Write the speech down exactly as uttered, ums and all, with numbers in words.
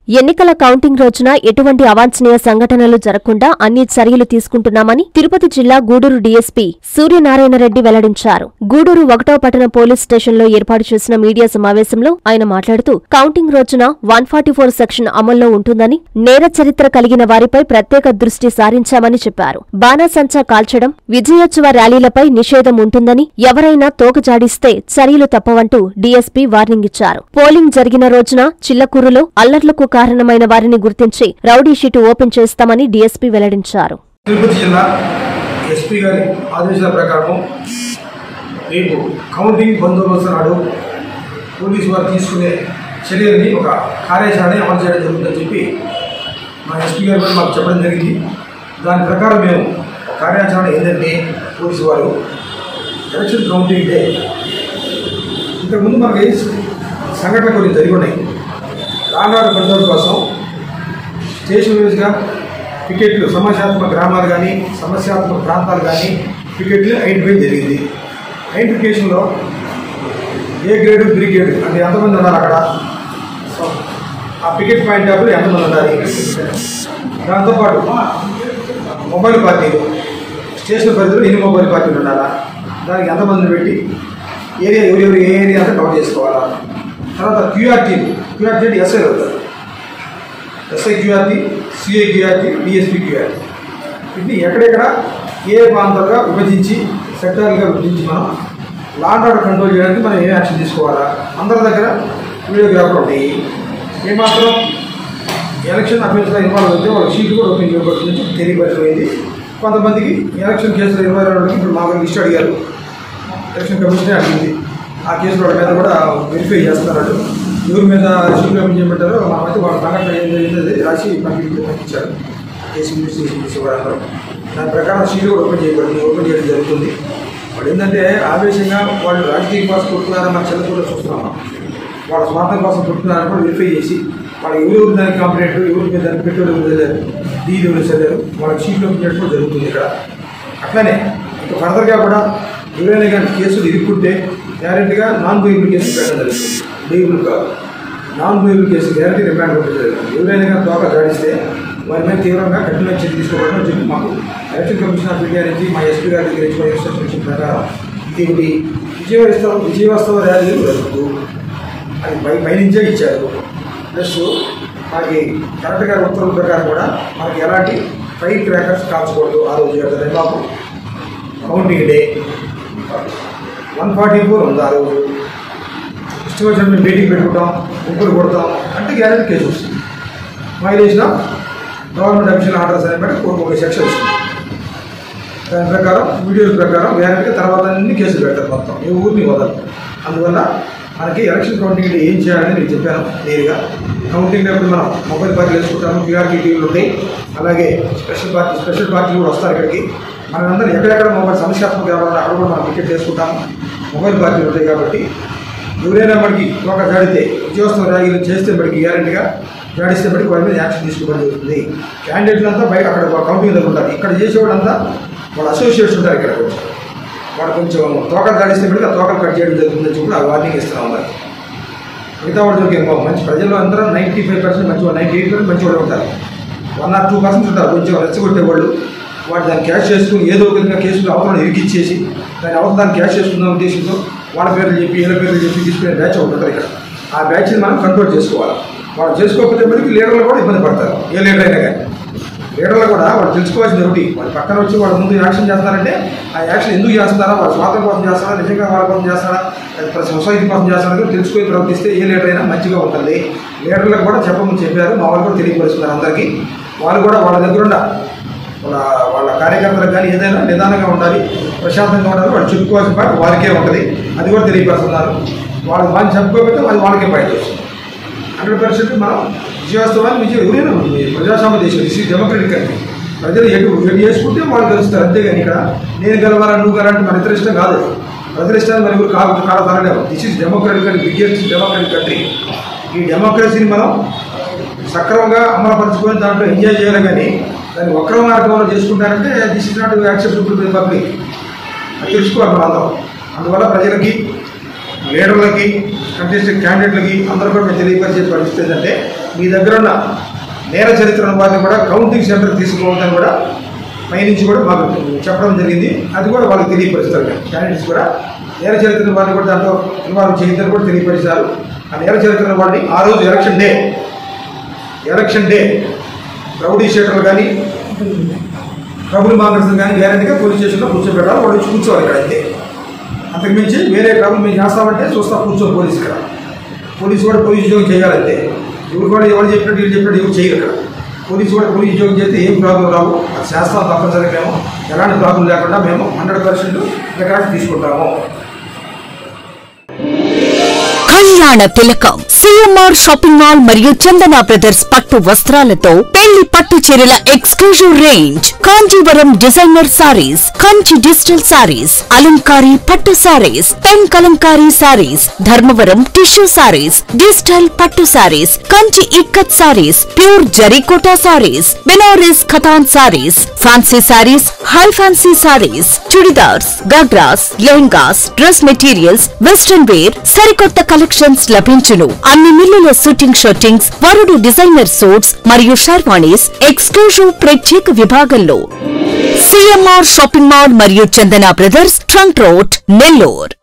ఎన్నికల కౌంటింగ్ రోజున ఎటువంటి అవాంఛనీయ సంఘటనలు జరగకుండా అన్ని చర్యలు తీసుకుంటున్నామని తిరుపతి జిల్లా గూడూరు డీఎస్పీ సూర్యనారాయణరెడ్డి వెల్లడించారు. గూడూరు ఒకటో పట్టణ పోలీస్ స్టేషన్లో ఏర్పాటు చేసిన మీడియా సమావేశంలో ఆయన మాట్లాడుతూ కౌంటింగ్ రోజున వన్ ఫార్టీ ఫోర్ సెక్షన్ అమల్లో ఉంటుందని, నేర చరిత్ర కలిగిన వారిపై ప్రత్యేక దృష్టి సారించామని చెప్పారు. బాణాసంచా కాల్చడం, విజయోత్సవ ర్యాలీలపై నిషేధం ఉంటుందని, ఎవరైనా తోకజాడిస్తే చర్యలు తప్పవంటూ డీఎస్పీ వార్నింగ్ ఇచ్చారు. పోలింగ్ జరిగిన రోజున చిల్లకూరులో అల్లర్లకు కారణమైన వారిని గుర్తించి రౌడీ షీటు ఓపెన్ చేస్తామని డీఎస్పీ వెల్లడించారు. తిరుపతి జిల్లా ఎస్పీ గారి ఆదేశాల ప్రకారం రేపు కౌంటింగ్ బందోబస్తు నాడు పోలీసు వారు తీసుకునే చర్యలని ఒక కార్యాచరణ అమలు చేయడం జరుగుతుందని చెప్పి మా ఎస్పీ గారు కూడా మాకు చెప్పడం జరిగింది. దాని ప్రకారం మేము కార్యాచరణ ఏంటంటే పోలీసు వారు ఎలక్షన్ కౌంటింగ్ డే ఇంతకుముందు మనకి సంఘటన కొన్ని జరిగి ఉన్నాయి. లాండ్ కంట్రోల్ కోసం స్టేషన్ వైజ్గా పికెట్లు సమస్యాత్మక గ్రామాలు కానీ సమస్యాత్మక ప్రాంతాలు కానీ పికెట్లు ఐడెంటిఫై జరిగింది. ఐడెంటిఫికేషన్లో ఏ గ్రేడు బి గ్రేడు అంటే ఎంతమంది ఉన్నారు అక్కడ, ఆ పికెట్ పాయింట్ అప్పుడు ఎంతమంది ఉండాలి, దాంతోపాటు మొబైల్ పార్టీలు స్టేషన్ పరిధిలో ఎన్ని మొబైల్ పార్టీలు ఉండాలా, దానికి ఎంతమందిని పెట్టి ఏరియా ఎవరెవరు ఏ ఏరియా అంతా కవర్ చేసుకోవాలా. తర్వాత క్యూఆర్టీ క్యూఆర్టీ ఎస్ఐ అవుతారు, SI QRT, CI QRT, DSP QRT, వీటిని ఎక్కడెక్కడ ఏ ప్రాంతాలుగా విభజించి సెక్టార్లుగా విభజించి మనం లాండ్ ఆర్డర్ కంట్రోల్ చేయడానికి మనం ఏం యాక్షన్ తీసుకోవాలా. అందరి దగ్గర వీడియోగ్రాఫర్ ఉంటాయి. ఏమాత్రం ఎలక్షన్ అఫీసర్లో ఇన్వాల్వ్ అయితే వాళ్ళ షీట్ కూడా ఓపెన్ చేయబడుతుంది తెలియపరిచిపోయింది. కొంతమందికి ఎలక్షన్ కేసులో ఇరవై రెండు ఇప్పుడు మాకు లిస్ట్ అడిగారు, ఎలక్షన్ కమిషనే అడిగింది. ఆ కేసుల మీద కూడా వెరిఫై చేస్తున్నారు. ఎవరి మీద షీట్లు ఓపెన్ చేయమంటారో మాకైతే వాళ్ళ సంఘటన ఏం జరిగింది రాసి పంపించి పంపించారు కేసు ఇన్వెస్టిగేషన్ వాళ్ళందరూ. దాని ప్రకారం షీట్లు కూడా ఓపెన్ చేయబడింది, ఓపెన్ చేయడం జరుగుతుంది. వాళ్ళు ఏంటంటే ఆవేశంగా వాళ్ళు రాజకీయం కోసం పుట్టున్నారని మన చదువులో చూస్తున్నాం. వాళ్ళ స్వార్థం కోసం పుట్టున్నారని కూడా వెరిఫై చేసి వాళ్ళు ఎవరెవరు దానికి కాంపిటెంట్, ఎవరి మీద దానికి పెట్టుబడి వెళ్ళారు, డీలు ఎవరు వెళ్ళారు, వాళ్ళకి షీట్లు ఓపెన్ చేయడం కూడా జరుగుతుంది ఇక్కడ. అట్లనే ఇంకా ఫర్దర్గా కూడా ఎవరైనా కానీ కేసులు ఇరుక్కుంటే గ్యారెంటీగా నాన్ బెయిలబుల్ కేసు పెట్టడం జరుగుతుంది. బెయిలబుల్ కాదు, non bailable case guarantee remand పెట్టడం జరుగుతుంది. ఎవరైనా కానీ తోక జాడిస్తే వారి మీద తీవ్రంగా కఠిన చర్య తీసుకోవడం చెప్పి మాకు ఎలక్షన్ కమిషన్ ఆఫ్ ఇండియా నుంచి మా ఎస్పీ గారి దగ్గర నుంచి ఇన్స్ట్రక్షన్ ప్రకారం ఇది విజయోత్సవ విజయోత్సవ ర్యాలీలు జరుగుతూ అది పై పైనుంచే ఇచ్చారు. ప్లస్ మనకి కరెక్ట్గా ఉత్తర్వుల ప్రకారం కూడా మనకి ఎలాంటి ఫైర్ క్రాకర్స్ కాల్చకూడదు. ఆ రోజు యొక్క మాకు counting day one forty four ఉంది. ఆ రోజు ఇష్టం వచ్చినప్పుడు మీటింగ్ పెట్టుకుంటాం, ముగ్గురు కొడతాం అంటే గ్యారెంటీ కేసు వస్తుంది. మైలేజ్న గవర్నమెంట్ అఫీషియల్ ఆర్డర్స్ అనే బట్టి ఒక సెక్షన్ వస్తుంది. దాని ప్రకారం వీడియోల ప్రకారం గ్యారెంటీ తర్వాత అన్ని కేసులు పెడతారు, మొత్తం ఏ ఊరిని వదలరు. అందువల్ల మనకి ఎలక్షన్ కౌంటింగ్ డే ఏం చేయాలని నేను చెప్పాను నేరుగా. కౌంటింగ్ అప్పుడు మనం మొబైల్ పార్టీలు వేసుకుంటాము, క్యూఆర్టీ టీవీలు ఉంటాయి, అలాగే స్పెషల్ పార్టీ స్పెషల్ పార్టీలు కూడా వస్తారు ఇక్కడికి. మనందరం ఎక్కడెక్కడ మొబైల్ సమస్యాత్మక కావాలంటే అక్కడ కూడా మనం టికెట్ వేసుకుంటాము. మొబైల్ పార్టీలు ఉంటాయి కాబట్టి ఎవరైనా మనకి ఒక జాడితే విజయోత్సవ ర్యాలీలు చేస్తే మనకి గ్యారెంటీగా జాడిస్తే బట్టి వారి మీద యాక్షన్ తీసుకోవడం జరుగుతుంది. క్యాండిడేట్లు అంతా బయట అక్కడ కౌంటింగ్ దగ్గర ఉంటారు. ఇక్కడ చేసేవాడంతా వాళ్ళ అసోసియేట్స్ ఉంటారు. ఇక్కడ కొంచెం వాడు కొంచెం తోకలు జాడిస్తే బట్టి ఆ తోకలు కట్ చేయడం జరుగుతుందని చెప్పి ఆ వార్నింగ్ ఇస్తున్నాం అందరికి. మిగతా వాళ్ళు దొరికే మంచి ప్రజల్లో అందరూ నైంటీ ఫైవ్ పర్సెంట్ మంచి నైంటీ ఎయిట్ పర్సెంట్ మంచి వాళ్ళు ఉంటారు. వన్ ఆర్ టూ పర్సెంట్ ఉంటారు కొంచెం రెచ్చగొట్టేవాళ్ళు. వాడు దాన్ని క్యాష్ చేసుకుని ఏదో ఒక విధంగా కేసులు అవతలను ఇరికిచ్చేసి దాని అవతల దాన్ని క్యాష్ చేసుకుందాం ఉద్దేశంతో వాళ్ళ పేర్లు చెప్పి వీళ్ళ పేర్లు చెప్పి తీసుకునే బ్యాచ్ ఒకటి ఉంటుంది ఇక్కడ. ఆ బ్యాచ్ని మనం కంట్రోల్ చేసుకోవాలి. వాళ్ళు చేసుకోకపోతే మనకి లీడర్లు కూడా ఇబ్బంది పడతారు. ఏ లీడర్ అయినా కానీ లీడర్లు కూడా వాళ్ళు తెలుసుకోవాల్సింది ఒకటి, వాళ్ళ పక్కన వచ్చి వాళ్ళ ముందు యాక్షన్ చేస్తారంటే ఆ యాక్షన్ ఎందుకు చేస్తారా, వాళ్ళ స్వార్థం కోసం చేస్తారా, నిజంగా వాళ్ళ కోసం చేస్తారా, సొసైటీ కోసం చేస్తారా తెలుసుకొని ప్రవర్తిస్తే ఏ లీడర్ అయినా మంచిగా ఉంటుంది. లీడర్లకు కూడా చెప్పమని చెప్పారు, మా వాళ్ళు కూడా తెలియపరుస్తున్నారు అందరికీ. వాళ్ళు కూడా వాళ్ళ దగ్గర ఉన్న వాళ్ళ వాళ్ళ కార్యకర్తలకు కానీ ఏదైనా నిదానంగా ఉండాలి, ప్రశాంతంగా ఉండాలి, వాళ్ళు చెప్పుకోవాల్సిన పాటు వారికే ఉంటుంది. అది కూడా తెలియపరుస్తున్నారు. వాళ్ళు వాళ్ళు చెప్పుకోకపోతే అది వాళ్ళకే బయట వస్తుంది. హండ్రెడ్ పర్సెంట్ మనం విజయోత్సవాన్ని విజయం ఎవరైనా ప్రజాస్వామ్య దేశం, దిస్ ఈజ్ డెమోక్రటిక్ కంట్రీ. ప్రజలు ఎటు ఎటు చేసుకుంటే వాళ్ళు గెలుస్తారు, అంతేగాని ఇక్కడ నేను గెలవాలా నువ్వు గెలంటే మన ఇతర ఇష్టం కాదు. ప్రజల ఇష్టాన్ని మన ఎవరు కాదు కాల తరలేము. This is democratic country, biggest democratic country. ఈ డెమోక్రసీని మనం సక్రమంగా అమలుపరుచుకొని దాంట్లో ఎంజాయ్ చేయాలి. కానీ దాన్ని వక్ర మార్గంలో చేసుకుంటారంటే this is not acceptable by public. అది తెలుసుకోవాలి మనం అందరం. అందువల్ల ప్రజలకి లీడర్లకి కంటెస్టెడ్ క్యాండిడేట్లకి అందరూ కూడా మేము తెలియపరిచే పరిస్థితి ఏంటంటే మీ దగ్గర ఉన్న నేర చరిత్ర వారిని కూడా కౌంటింగ్ సెంటర్ తీసుకోవాలని కూడా పైనుంచి కూడా మాకు చెప్పడం జరిగింది. అది కూడా వాళ్ళకి తెలియపరుస్తారు. క్యాండిడేట్స్ కూడా నేర చరిత్ర వారిని కూడా దాంట్లో ఇన్వాల్వ్ చేయొద్దని కూడా తెలియపరిచారు. ఆ నేర చరిత్ర వారిని ఆ రోజు election day election day rowdy షీటర్లు కానీ ట్రబుల్ మాంగర్స్ కానీ గ్యారెంటీగా పోలీస్ స్టేషన్లో కూర్చోబెట్టాలి. వాళ్ళు వచ్చి కూర్చోవాలి ఇక్కడ. అయితే అంతకుమించి వేరే ట్రబుల్ మేము చేస్తామంటే చూస్తా కూర్చో పోలీస్ ఇక్కడ. పోలీసు కూడా పోలీస్ ఉద్యోగం చేయాలంటే ఎవరు కూడా ఎవరు చెప్పినట్టు వీళ్ళు చెప్పినట్టు ఎవరు చేయరు ఇక్కడ. పోలీసు కూడా పోలీస్ ఉద్యోగం చేస్తే ఏం ప్రాబ్లం రావు. అది చేస్తాం తప్పనిసరిగా. మేము ఎలాంటి ప్రాబ్లం లేకుండా మేము హండ్రెడ్ పర్సెంట్ రికార్డు తీసుకుంటాము. కళ్యాణ తిలకం సిఎంఆర్ షాపింగ్ మాల్ మరియు చందన బ్రదర్స్ పట్టు వస్త్రాలతో పెళ్లి పట్టు చీరల exclusive range, Kanjeevaram designer saris, Kanchi digital saris, అలంకారీ పట్టు saris, pen kalamkari saris, Dharmavaram tissue saris, digital పట్టు సారీస్, కంచి ఇక్కత్ సారీస్, ప్యూర్ జరీకోటా సారీస్, బెనారస్ ఖతాన్ saris, fancy saris, high fancy saris, churidars, ghagras, lehengas, dress materials, western wear, సరికొత్త కలెక్షన్స్ లభించును. అన్ని మిల్లుల షూటింగ్ షూటింగ్స్, వరుడు డిజైనర్ సూట్స్ మరియు షర్వాణీస్ ఎక్స్క్లూజివ్ ప్రత్యేక విభాగంలో. సిఎంఆర్ షాపింగ్ మాల్ మరియు Chandana brothers, trunk road, Nellore.